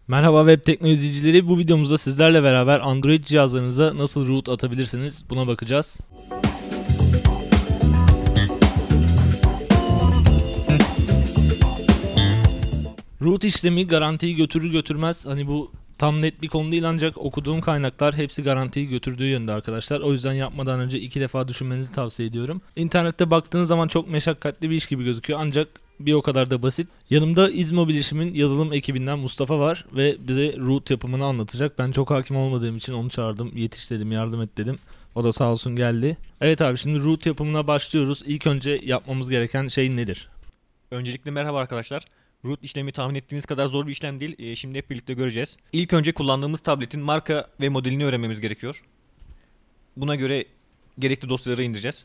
Merhaba web teknoloji izleyicileri. Bu videomuzda sizlerle beraber Android cihazlarınıza nasıl root atabilirsiniz buna bakacağız. Root işlemi garantiyi götürür götürmez. Hani bu tam net bir konu değil ancak okuduğum kaynaklar hepsi garantiyi götürdüğü yönde arkadaşlar. O yüzden yapmadan önce 2 defa düşünmenizi tavsiye ediyorum. İnternette baktığınız zaman çok meşakkatli bir iş gibi gözüküyor ancak bir o kadar da basit. Yanımda İzmobilişim'in yazılım ekibinden Mustafa var ve bize root yapımını anlatacak. Ben çok hakim olmadığım için onu çağırdım. Yetiş dedim, yardım et dedim. O da sağ olsun geldi. Evet abi, şimdi root yapımına başlıyoruz. İlk önce yapmamız gereken şey nedir? Öncelikle merhaba arkadaşlar. Root işlemi tahmin ettiğiniz kadar zor bir işlem değil. Şimdi hep birlikte göreceğiz. İlk önce kullandığımız tabletin marka ve modelini öğrenmemiz gerekiyor. Buna göre gerekli dosyaları indireceğiz.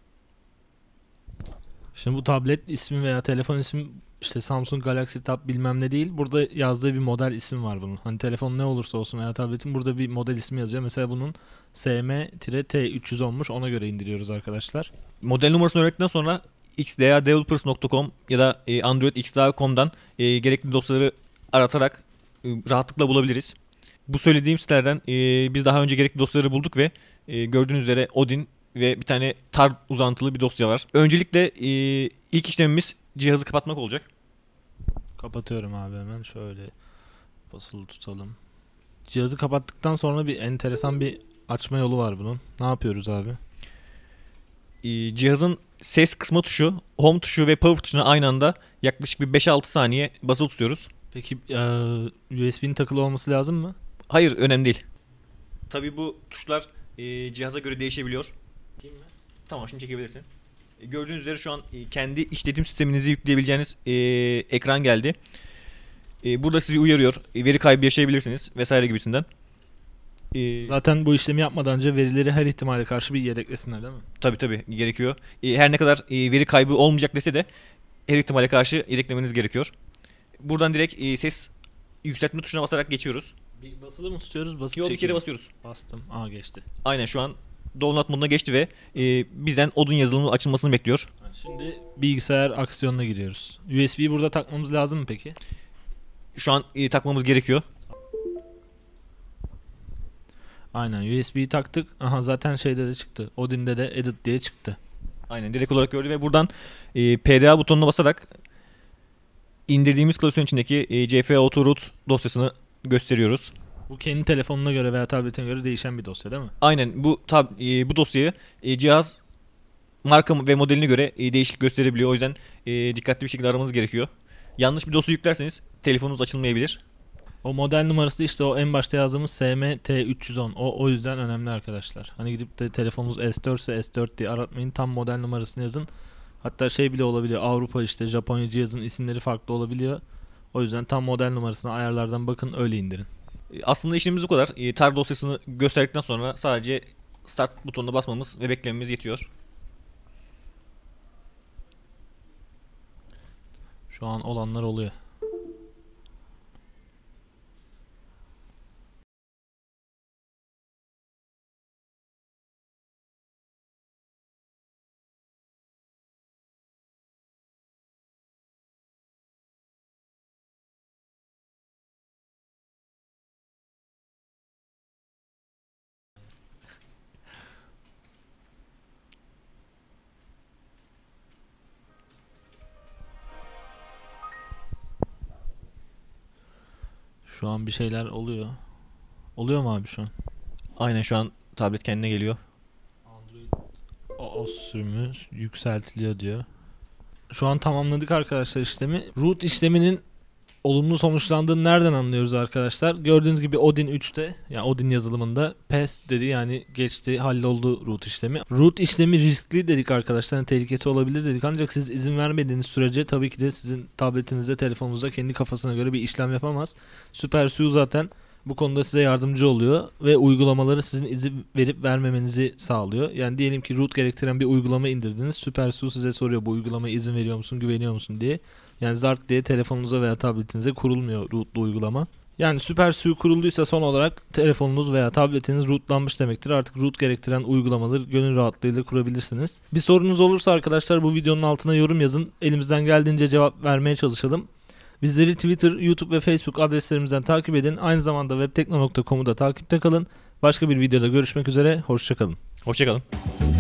Şimdi bu tablet ismi veya telefon ismi işte Samsung Galaxy Tab bilmem ne değil. Burada yazdığı bir model isim var bunun. Hani telefon ne olursa olsun veya tabletin burada bir model ismi yazıyor. Mesela bunun SM-T300 olmuş. Ona göre indiriyoruz arkadaşlar. Model numarasını öğrendikten sonra xdadevelopers.com ya da androidxda.com'dan gerekli dosyaları aratarak rahatlıkla bulabiliriz. Bu söylediğim sitelerden biz daha önce gerekli dosyaları bulduk ve gördüğünüz üzere Odin ve bir tane tar uzantılı bir dosya var. Öncelikle ilk işlemimiz cihazı kapatmak olacak. Kapatıyorum abi, hemen şöyle basılı tutalım. Cihazı kapattıktan sonra bir enteresan bir açma yolu var bunun. Ne yapıyoruz abi? Cihazın ses kısma tuşu, home tuşu ve power tuşuna aynı anda yaklaşık bir 5-6 saniye basılı tutuyoruz. Peki USB'nin takılı olması lazım mı? Hayır, önemli değil. Tabii bu tuşlar cihaza göre değişebiliyor. Tamam, şimdi çekebilirsin. Gördüğünüz üzere şu an kendi işletim sisteminizi yükleyebileceğiniz ekran geldi. Burada sizi uyarıyor. Veri kaybı yaşayabilirsiniz vesaire gibisinden. Zaten bu işlemi yapmadan önce verileri her ihtimale karşı bir yedeklesinler değil mi? Tabii gerekiyor. Her ne kadar veri kaybı olmayacak dese de her ihtimale karşı yedeklemeniz gerekiyor. Buradan direkt ses yükseltme tuşuna basarak geçiyoruz. Bir basılı mı tutuyoruz? Basıp Yok, bir kere basıyoruz. Bastım. Geçti. Aynen, şu an download moduna geçti ve bizden Odin yazılımının açılmasını bekliyor. Şimdi bilgisayar aksiyonuna giriyoruz. USB'yi burada takmamız lazım mı peki? Şu an takmamız gerekiyor. Aynen, USB'yi taktık. Aha, zaten şeyde de çıktı. Odin'de de edit diye çıktı. Aynen, direkt olarak gördü ve buradan PDA butonuna basarak indirdiğimiz klasörün içindeki CF Auto Root dosyasını gösteriyoruz. Bu kendi telefonuna göre veya tabletine göre değişen bir dosya değil mi? Aynen, bu dosyayı cihaz marka ve modeline göre değişiklik gösterebiliyor. O yüzden dikkatli bir şekilde aramanız gerekiyor. Yanlış bir dosya yüklerseniz telefonunuz açılmayabilir. O model numarası işte o en başta yazdığımız SM-T310. O yüzden önemli arkadaşlar. Hani gidip de telefonunuz S4 ise S4 diye aratmayın. Tam model numarasını yazın. Hatta şey bile olabiliyor. Avrupa işte Japonya cihazın isimleri farklı olabiliyor. O yüzden tam model numarasına ayarlardan bakın, öyle indirin. Aslında işlemimiz bu kadar. Tar dosyasını gösterdikten sonra sadece start butonuna basmamız ve beklememiz yetiyor. Şu an olanlar oluyor. Şu an bir şeyler oluyor. Oluyor mu abi şu an? Aynen, şu an tablet kendine geliyor. Android OS sürümü yükseltiliyor diyor. Şu an tamamladık arkadaşlar işlemi. Root işleminin olumlu sonuçlandığını nereden anlıyoruz arkadaşlar? Gördüğünüz gibi Odin 3'te, yani Odin yazılımında PES dedi, yani geçti, halloldu root işlemi. Root işlemi riskli dedik arkadaşlar, yani tehlikesi olabilir dedik ancak siz izin vermediğiniz sürece tabii ki de sizin tabletinizde, telefonunuzda kendi kafasına göre bir işlem yapamaz. SuperSUI zaten bu konuda size yardımcı oluyor ve uygulamaları sizin izin verip vermemenizi sağlıyor. Yani diyelim ki root gerektiren bir uygulama indirdiniz. SuperSUI size soruyor bu uygulamaya izin veriyor musun, güveniyor musun diye. Yani zart diye telefonunuza veya tabletinize kurulmuyor rootlu uygulama. Yani SuperSUI kurulduysa son olarak telefonunuz veya tabletiniz rootlanmış demektir. Artık root gerektiren uygulamaları gönül rahatlığıyla kurabilirsiniz. Bir sorunuz olursa arkadaşlar bu videonun altına yorum yazın. Elimizden geldiğince cevap vermeye çalışalım. Bizleri Twitter, YouTube ve Facebook adreslerimizden takip edin. Aynı zamanda webtekno.com'u da takipte kalın. Başka bir videoda görüşmek üzere. Hoşça kalın. Hoşçakalın.